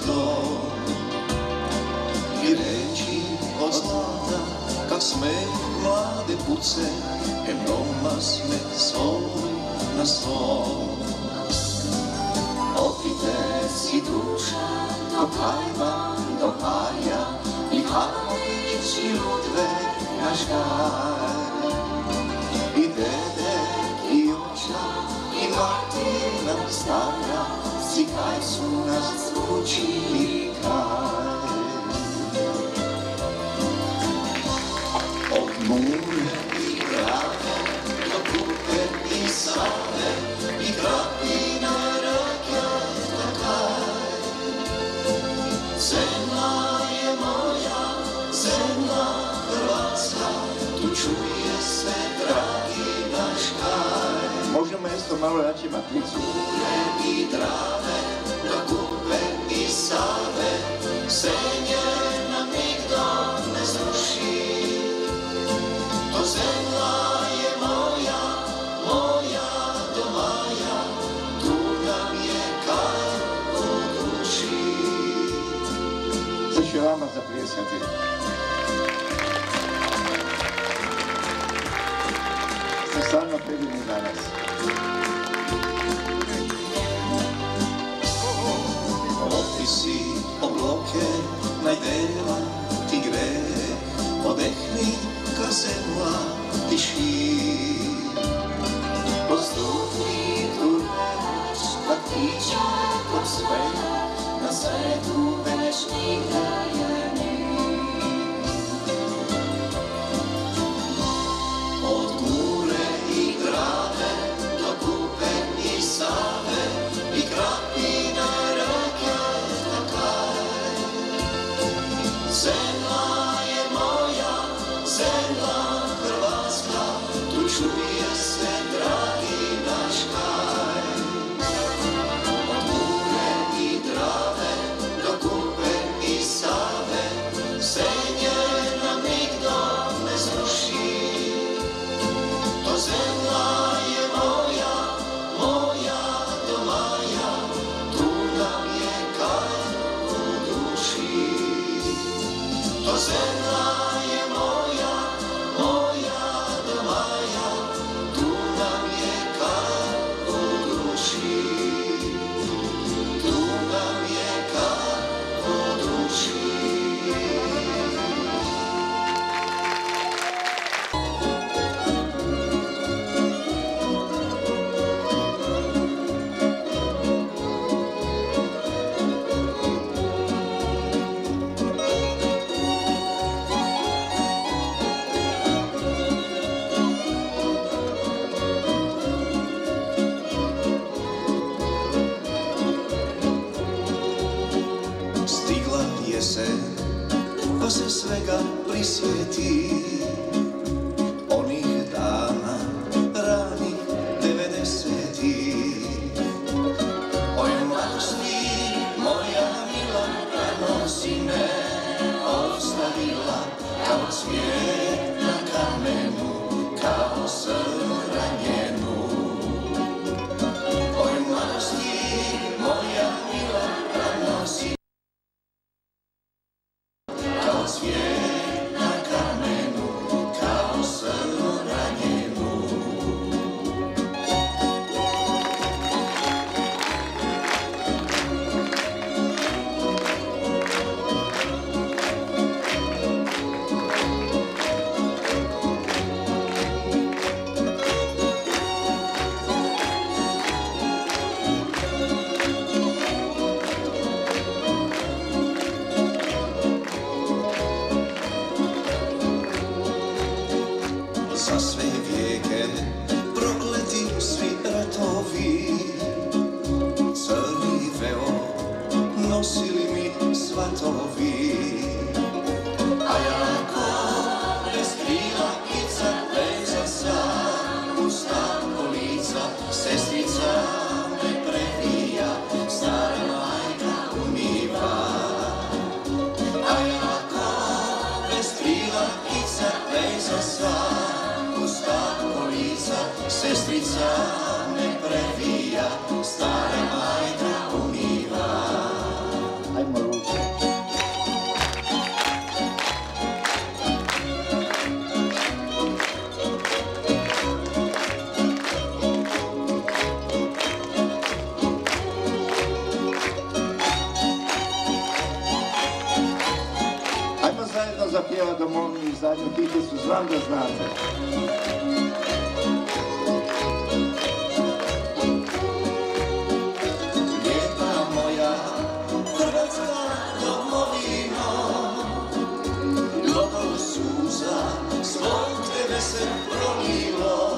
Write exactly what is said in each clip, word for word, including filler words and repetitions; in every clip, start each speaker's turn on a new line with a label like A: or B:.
A: to. I reči od zlata, kak smeh mlade puce, em doma sme svoj na svom. Opite si duša, do hajma, do haja, i hajči ludve naš gaj. I dedek, i oča, i Martina stara, si kaj su nas učili kaj. Od Mure i Drave, do Kupe i Save, i Krapine reke takaj. Zemlja je moja, zemlja Hrvatska, tu čuje se dragi naš kaj.
B: Možemo isto malo naći Maticu.
A: Mure i Drave, do Kupe i Save, se nje nam nigdo ne zruši. To zemlja je moja, moja do maja, tu nam je kaj u duši.
B: Sad ću vama zapljeskati. Ste stvarno predivni danas.
A: Opisi obloke najdeva ti gre, odehni ka zemlja tiši. Postupni tu reč, da tiče kod svega, na svetu već nigde je ni. Od Mure i Drave, do Kupe i Save, i Krapine reke takaj. Zemlja je moja, zemlja Hrvatska, tu čuje se dragi naš kaj. Od Mure i Drave, do Kupe i Save, se nje nam nigdo ne zruši. To zemlja je moja, moja do maja, tu nam je kaj u duši. To zemlja je moja, moja do maja, tu nam je kaj u duši. Tu nam je kaj u duši. Stigla jesen, pa se svega prisjeti, onih dana, ranih devedesetih. Oj mladosti, moja mila, rano si me ostavila, kao cvijet na kamenu, kao srn ranjenu. Oj mladosti, moja mila, rano si kao cvijet na kamenu, kao srn ranjenu. Za sve vijeke prokleti svi ratovi, crni veo nosili mi svatovi. A ja ko bez krila ptica, leza sam, usta kolica, sestrica me previja, stara majka umiva. A ja ko bez krila ptica, leza sam, usta kolica, sestrica me previja, stara majka umiva.
B: Ajmo znate.
A: Lijepa moja Hrvatska domovino, mnogo suza zbog tebe se prolilo.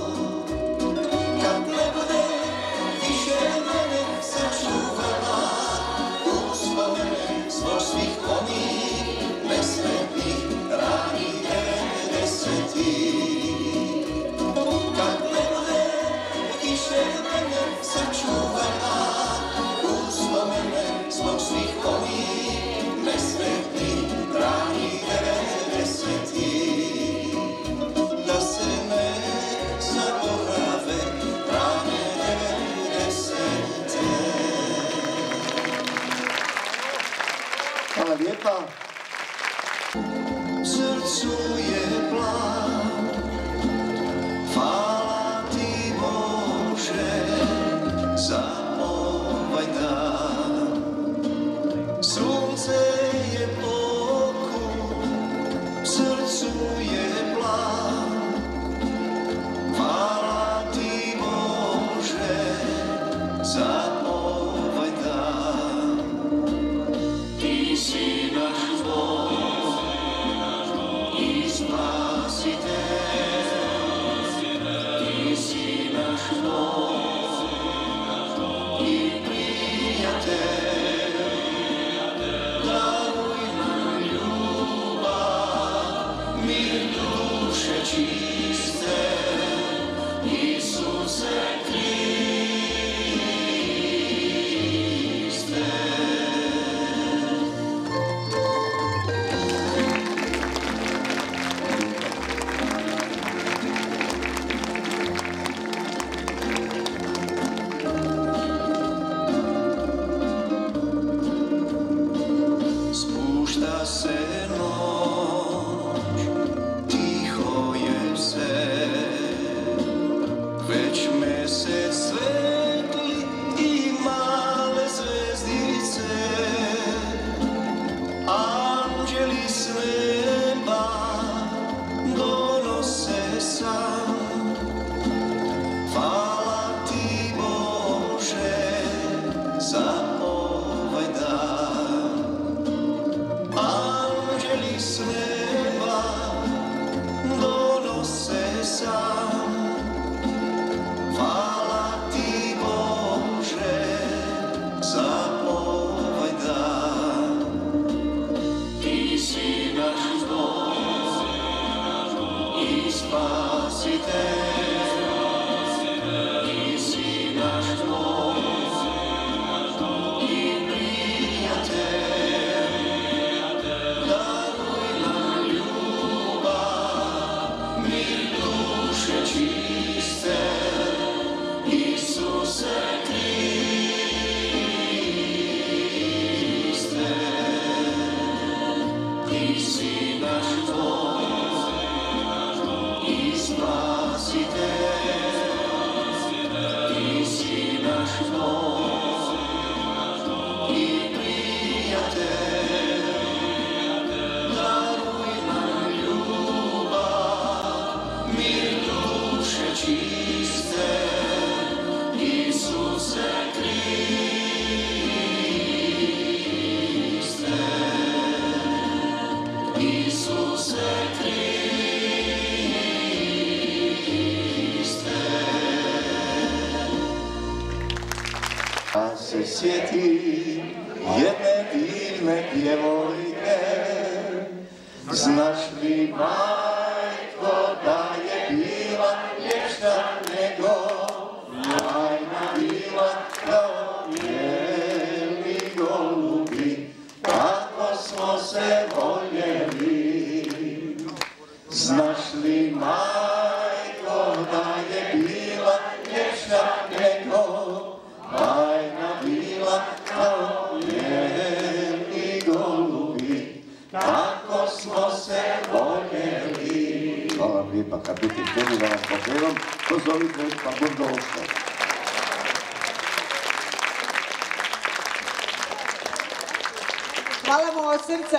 A: Kad ne bude više mene sačuvala, uspomene zbog svih onih nesretnih ranih devedesetih. Kad ne bude više mene sačuvala, uspomene zbog svih onih nesretnih ranih devedesetih. Da se ne zaborave rane devedesete.
B: Hvala lijepa.
A: Srcu je plan, hvala ti Bože za ovaj dan. Sunce je pokut, srcu je plan, hvala ti Bože za ovaj dan. Ti si naš Bog i spasitelj, ti si naš Bog i prijatelj. Daruj nam ljubav, mir duše čiste, Isuse Kriste. Spušta se noć, tiho je sve, već mesec svetli i male zvezdice. Anđeli s neba donose sam, hvala ti Bože za ovaj dan. Anđeli s neba donose sam, hvala ti Bože za ovaj dan. Ti si naš Bog i spasitelj, ti si naš Bog i prijatelj. Daruj nam ljubav, mir duše čiste, Isuse Kriste. Ti si naš Bog i spasitelj, ti si naš Bog i prijatelj. Daruj nam ljubav, mir duše čiste, Isuse Kriste. Isuse Kriste.
B: A se sjeti jedne divne djevojke, znaš li majko da je bila ljepša nego majna bila kao bijeli golubi, kako smo se voljeli. Znaš li majko da je bila ljepša nego majna bila kao bijeli golubi, kako smo se voljeli. Hvala vam lijepa, kad biti htjeli da vas popevam, pozovite pa budu ostali.
C: Hvala mu od srca.